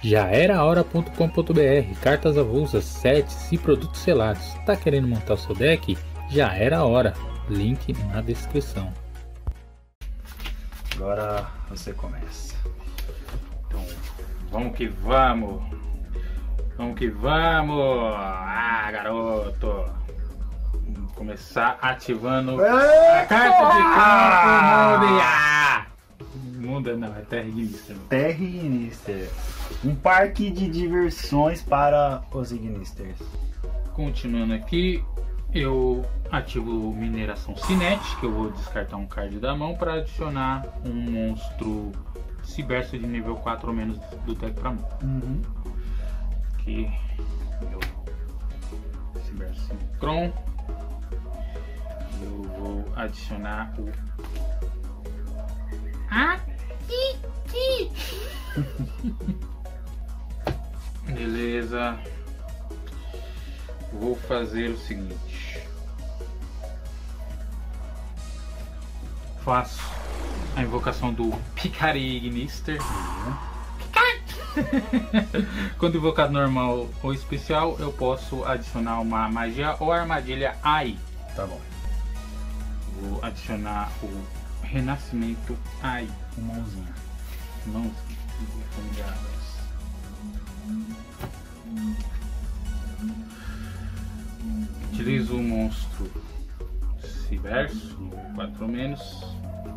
Jaerahora.com.br, cartas avulsas, sets e produtos selados. Tá querendo montar o seu deck? Já era a hora. Link na descrição. Agora você começa. Então, vamos que vamos. Vamos que vamos. Ah, garoto. Vamos começar ativando a carta de campo. Muda não, é Terra Ignister. Terra Ignister. Um parque de diversões para os Ignisters. Continuando aqui, eu ativo mineração cinética, que eu vou descartar um card da mão para adicionar um monstro Cyberso de nível 4 ou menos do deck para mão. Aqui, meu Cyberso Synchron. Eu vou adicionar o Beleza. Vou fazer o seguinte. Faço a invocação do Picari Ignister. Quando invocado normal ou especial, eu posso adicionar uma magia ou armadilha aí. Tá bom. Vou adicionar o Renascimento aí. Mãozinha. Mãos fungadas. Utilizo o monstro Cyberso, 4 menos.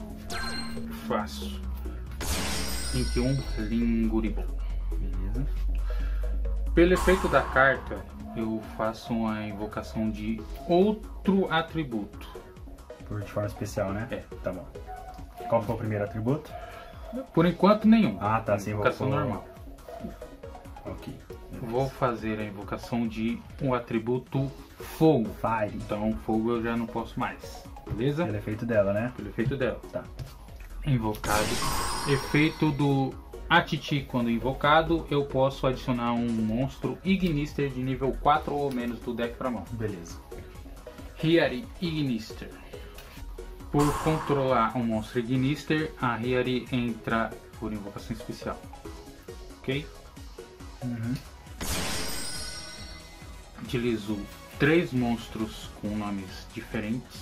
Faço 21 Linguribo. Beleza. Pelo efeito da carta, eu faço uma invocação de outro atributo. Por de forma especial, né? É. Tá bom. Qual foi o primeiro atributo? Por enquanto, nenhum. Ah, tá. Sim, Invocação normal. Ok. Beleza. Vou fazer a invocação de um atributo fogo. Fire. Então, fogo eu já não posso mais. Beleza? Pelo efeito dela, né? Pelo efeito dela. Tá. Invocado. Efeito do Atiti. Quando invocado, eu posso adicionar um monstro Ignister de nível 4 ou menos do deck para mão. Beleza. Hiyari Ignister. Por controlar um monstro Ignister, a Hiyari entra por invocação especial. Ok? Utilizo 3 monstros com nomes diferentes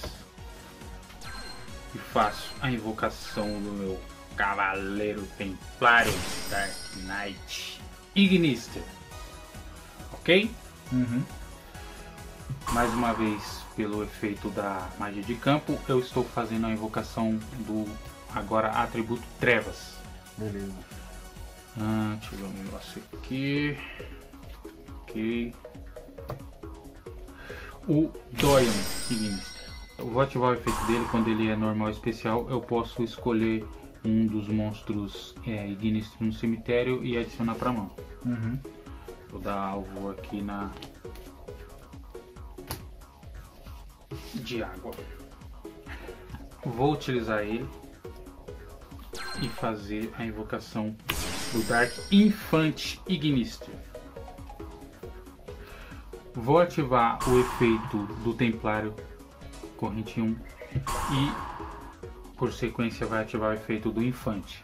e faço a invocação do meu Cavaleiro Templário Dark Knight Ignister. Ok? Mais uma vez, pelo efeito da magia de campo, eu estou fazendo a invocação do agora atributo Trevas. Beleza. Deixa eu ver um negócio aqui. Ok. O Doyon Ignister. Eu vou ativar o efeito dele quando ele é normal ou especial. Eu posso escolher um dos monstros Ignister no cemitério e adicionar para mão. Vou dar alvo aqui na de água. Vou utilizar ele e fazer a invocação do Dark Infant Ignister. Vou ativar o efeito do Templário Corrente 1 e por sequência vai ativar o efeito do Infante.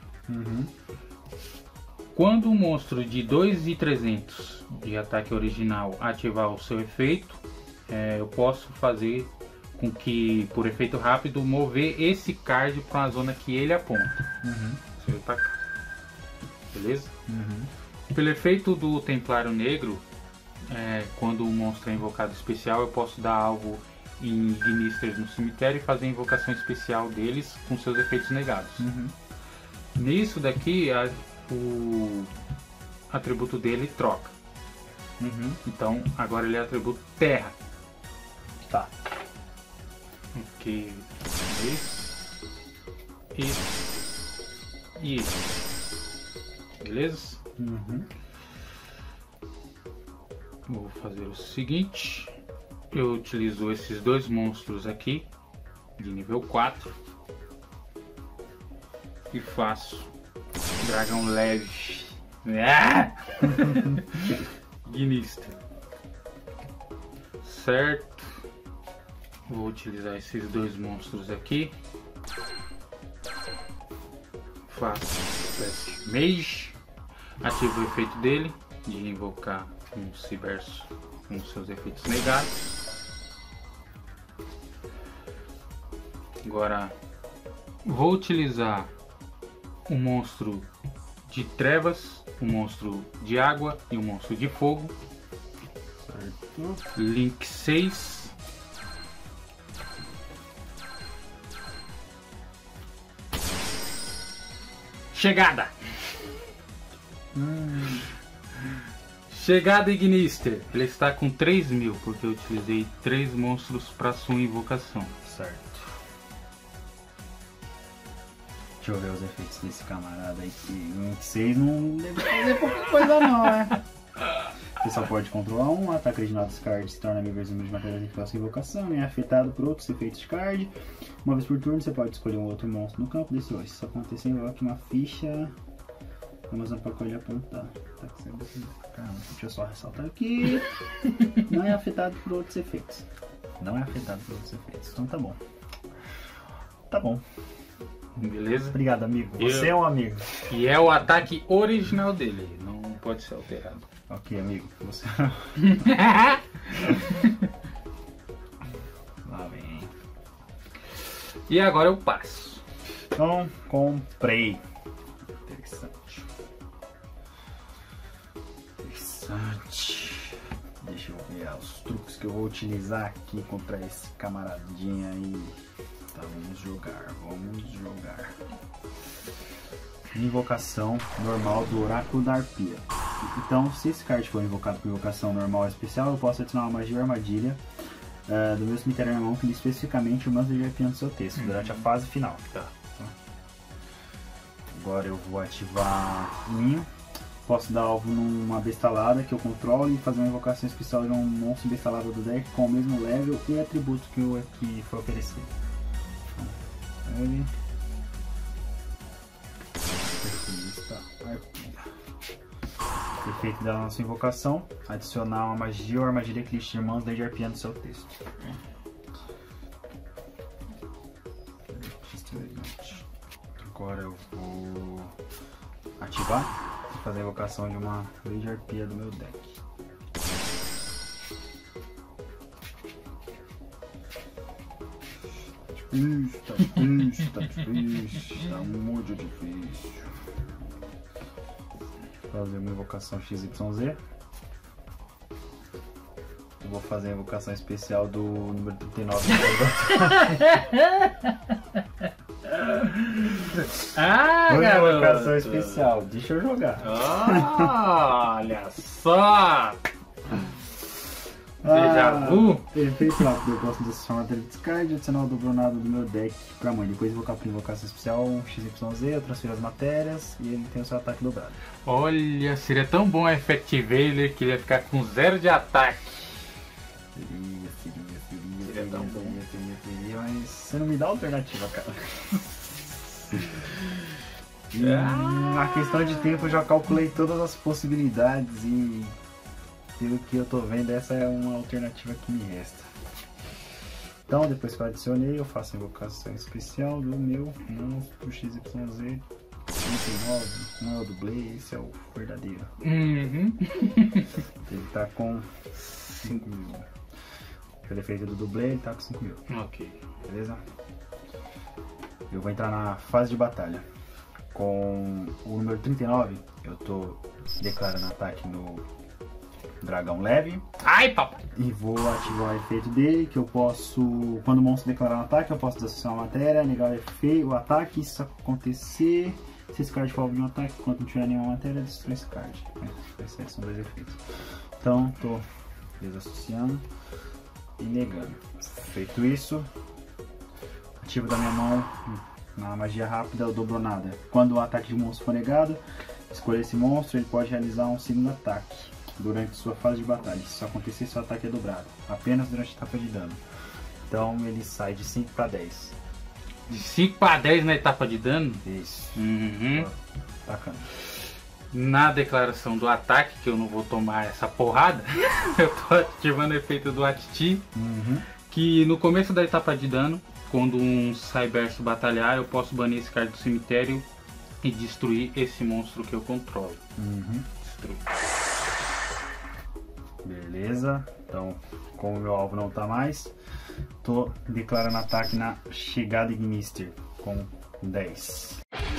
Quando um monstro de 2.300 de ataque original ativar o seu efeito, eu posso fazer com que, por efeito rápido, mover esse card para uma zona que ele aponta. Você vai pra cá. Beleza? Pelo efeito do Templário Negro, quando o monstro é invocado especial, eu posso dar alvo em Ignisters no cemitério e fazer a invocação especial deles com seus efeitos negados. Nisso daqui, o atributo dele troca. Então, agora ele é atributo Terra. Tá. Ok. E beleza? Vou fazer o seguinte. Eu utilizo esses 2 monstros aqui de nível 4 e faço dragão leve. Ignister. Certo. Vou utilizar esses 2 monstros aqui. Faço Mage. ativo o efeito dele, de invocar um Cyberso com seus efeitos negados. Agora vou utilizar um monstro de trevas, um monstro de água e um monstro de fogo. Certo. Link 6. Chegada! Chegada Ignister. Ele está com 3.000 porque eu utilizei 3 monstros para sua invocação. Certo. Deixa eu ver os efeitos desse camarada aí que 26 não deve fazer pouca coisa não, né? Você só pode controlar um ataque original desse card, se torna inversível de matéria de sua invocação, é afetado por outros efeitos de card. Uma vez por turno você pode escolher um outro monstro no campo desse hoje. Se isso acontecer, invoque uma ficha. Vamos para colher apontar. Tá, caramba, deixa eu só ressaltar aqui. Não é afetado por outros efeitos. Não é afetado por outros efeitos. Então tá bom. Tá bom. Beleza? Obrigado, amigo. Você é um amigo. E é o ataque original dele. Não pode ser alterado. Ok, amigo. Você... Lá vem. E agora eu passo. Então, comprei. Interessante. Deixa eu ver os truques que eu vou utilizar aqui contra esse camaradinha aí. Tá, vamos jogar. Invocação normal do Oráculo da Arpia. Então, se esse card for invocado por invocação normal ou especial, eu posso adicionar uma magia ou armadilha do meu cemitério na mão que diz especificamente o manto de arpia no seu texto, durante a fase final. Tá. Agora eu vou ativar Ninho. Posso dar alvo numa bestalada que eu controlo e fazer uma invocação especial de um monstro bestalado do deck com o mesmo level e atributo que foi oferecido. Ele... Efeito da nossa invocação, adicionar uma magia ou armadilha que liste irmãos de arpia no seu texto. Agora eu vou ativar e fazer a invocação de uma lei de arpia do meu deck. Tá muito difícil. Fazer uma invocação XYZ. Eu vou fazer a invocação especial do número 39. Invocação especial, deixa eu jogar. Olha só! Déjà vu? Efeito rápido, eu posso transformar a descard e adicionar o dobronado do meu deck pra mãe. Depois invocar por invocação especial um XYZ, eu transfiro as matérias e ele tem o seu ataque dobrado. Olha, seria tão bom a Effectivate, ele queria ficar com 0 de ataque. Seria tão bom. Mas você não me dá alternativa, cara. Na questão de tempo eu já calculei todas as possibilidades e pelo que eu tô vendo essa é uma alternativa que me resta. Então depois que eu adicionei eu faço a invocação especial do meu monstro XYZ 39, não é o dublê, esse é o verdadeiro. Ele tá com 5.000. Pelo efeito do dublê ele tá com 5.000. Ok. Beleza? Eu vou entrar na fase de batalha. Com o número 39, eu tô declarando ataque no dragão leve. Ai, papai! E vou ativar o efeito dele, que eu posso... Quando o monstro declarar um ataque, eu posso desassociar uma matéria, negar o ataque. Se isso acontecer, se esse card for alvo de um ataque, enquanto não tiver nenhuma matéria, destrói esse card. Esses são dois efeitos. Então, tô desassociando e negando. Feito isso, ativo da minha mão na magia rápida o dobronada. Quando o ataque de monstro for negado, escolha esse monstro, ele pode realizar um segundo ataque durante sua fase de batalha. Se isso acontecer, seu ataque é dobrado, apenas durante a etapa de dano. Então ele sai de 5 para 10. De 5 para 10 na etapa de dano? Isso. Bacana. Na declaração do ataque, que eu não vou tomar essa porrada, eu tô ativando o efeito do Atiti, que no começo da etapa de dano, quando um Cyberso batalhar, eu posso banir esse card do cemitério e destruir esse monstro que eu controlo. Destruir. Beleza. Então, como meu alvo não tá mais, tô declarando ataque na chegada Ignister com 10.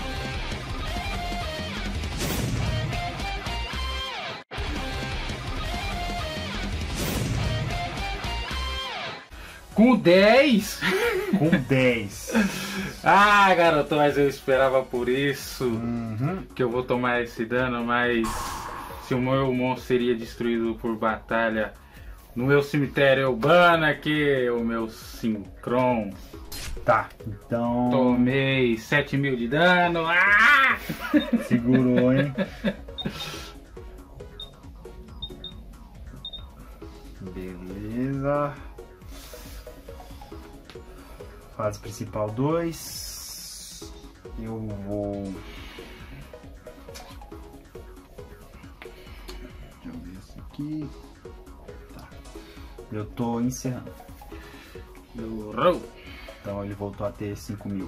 Com 10? Com 10. Ah, garoto, mas eu esperava por isso. Que eu vou tomar esse dano, mas se o meu monstro seria destruído por batalha no meu cemitério urbano aqui, o meu Synchron. Tá, então... Tomei 7.000 de dano. Ah! Segurou, hein? Beleza. Fase principal 2. Eu vou... Deixa eu ver isso aqui. Tá. Eu tô encerrando. Então ele voltou a ter 5.000.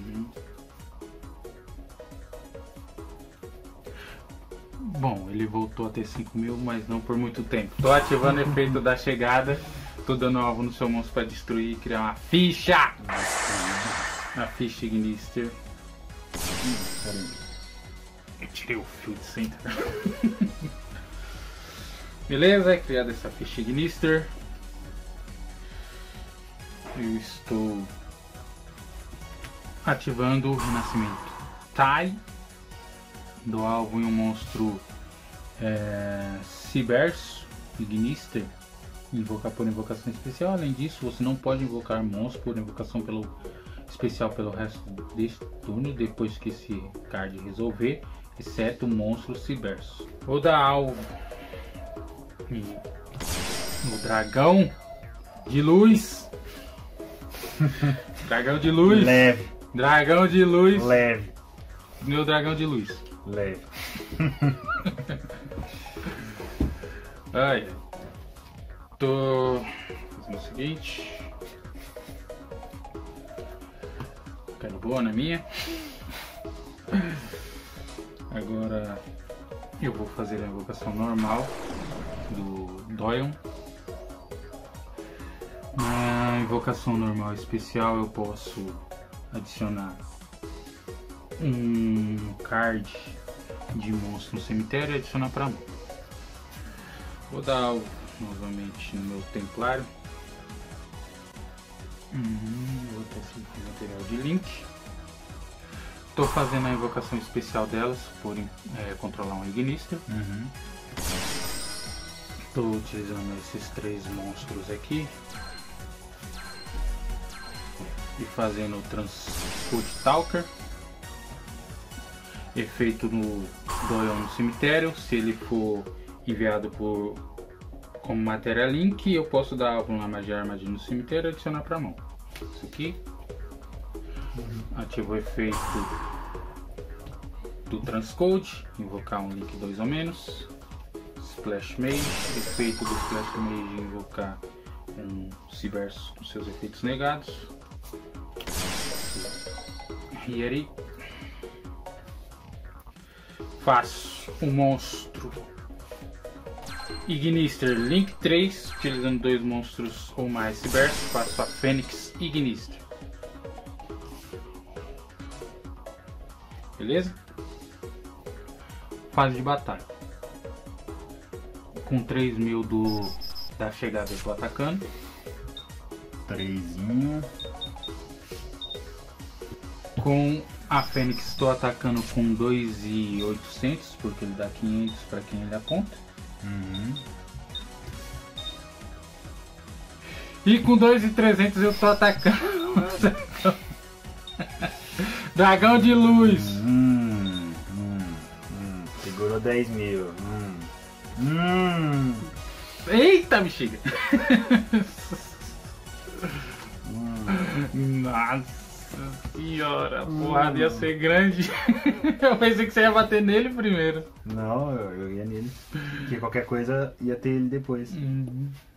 Bom, ele voltou a ter 5.000, mas não por muito tempo. Tô ativando o efeito da chegada. Tô dando alvo no seu monstro para destruir e criar uma ficha! A ficha Ignister. Eu tirei o fio de center. Beleza, é criada essa ficha Ignister. Eu estou ativando o renascimento Tai. Do alvo em um monstro Cyberso Ignister. Invocar por invocação especial. Além disso, você não pode invocar monstros por invocação especial pelo resto deste turno, depois que esse card resolver, exceto o monstro Cyberso. Vou dar alvo no dragão de luz. Dragão de luz. Leve. Dragão de luz. Leve. Meu dragão de luz. Leve. Ai. Tô fazendo o seguinte. Quero boa na minha. Agora eu vou fazer a invocação normal do Doyon. Na invocação normal especial eu posso adicionar um card de monstro no cemitério e adicionar para mão. Vou dar alvo novamente no meu Templário. Vou ter esse material de link. Estou fazendo a invocação especial delas por controlar um Ignister. Estou utilizando esses 3 monstros aqui e fazendo o Transcode Talker. Efeito no Doyon no cemitério. Se ele for enviado como matéria link, eu posso dar alvo na magia armadilha no cemitério e adicionar para mão. Isso aqui. Ativo o efeito do Transcode, invocar um link 2 ou menos. Splash Mage, efeito do Splash Mage, invocar um Cyberso com seus efeitos negados. E aí faço um monstro Ignister Link 3, utilizando 2 monstros ou mais Cyberso, faço a Fênix Ignister. Beleza? Fase de batalha. Com 3.000 da chegada eu tô atacando. 3zinho. Com a Fênix estou atacando com 2.800, porque ele dá 500 para quem ele aponta. E com 2.300 eu tô atacando dragão de luz. Segurou 10.000. Eita, bexiga. Nossa senhora, a porrada ia ser grande. Eu pensei que você ia bater nele primeiro. Não, eu ia nele. Porque qualquer coisa ia ter ele depois.